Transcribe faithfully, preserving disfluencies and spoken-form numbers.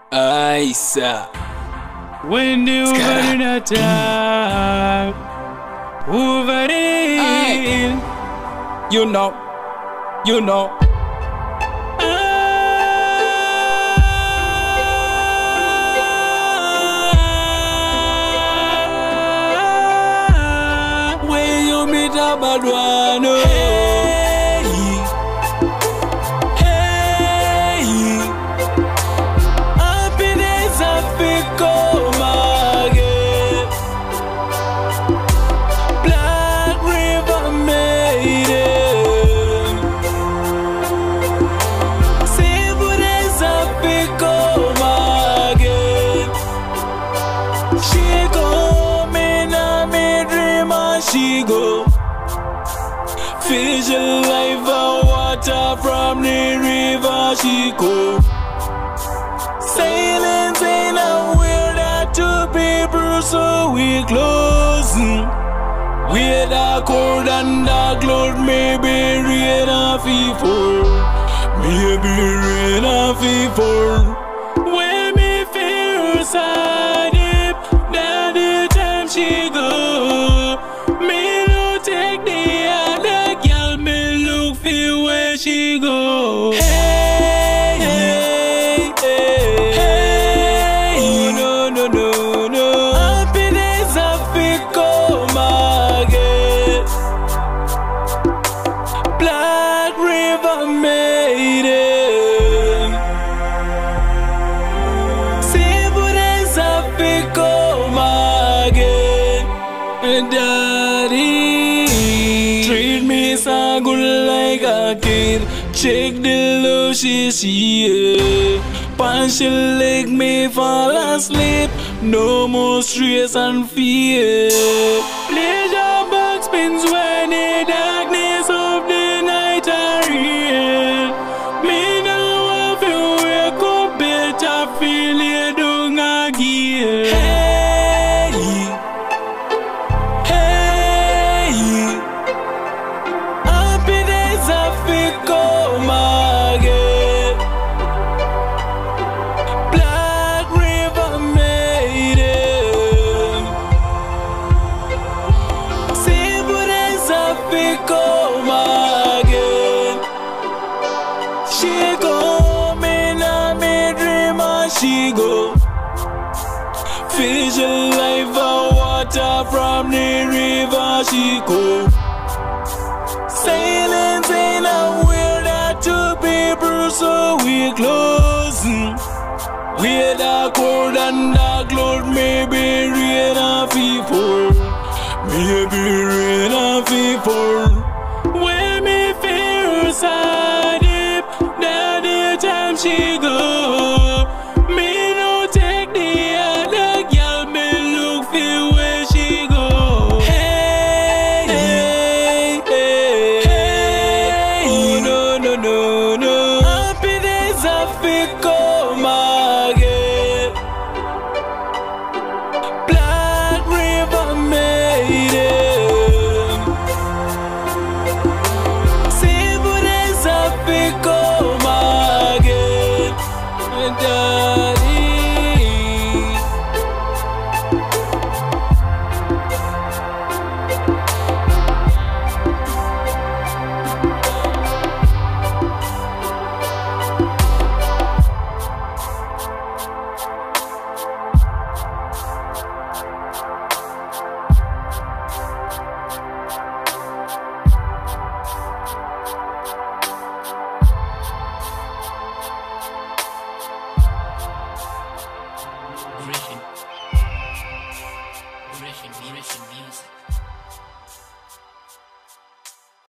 Ice. When you over the top, over it, you know, you know. Ah, when you meet a bad one, oh. She go fish alive and water from the river. She go sailing in a world that to people, so we closing. We're the cold and the cloud, maybe rain a people, maybe rain a people. When me feel sad, deep, that the time she go. She go. Hey, hey, hey, hey. Oh, no, no, no, no. Happiness have become again. Black River Maiden. Happiness have become again. Daddy, treat me so good like a kid. Check the low she see. Punch your leg, me fall asleep. No more stress and fear. Pleasure box spins when the darkness of the night are real. Me know I feel wake up better, feel it down again. Hey, hey, happiness I feel. She go fish alive and water from the river. She go sailing in a world that to people, so we closing. We're the cold and the cloud, maybe rain a people, maybe rain a people. When me feel sad, deep, that the time she go. No, no, happiness I feel.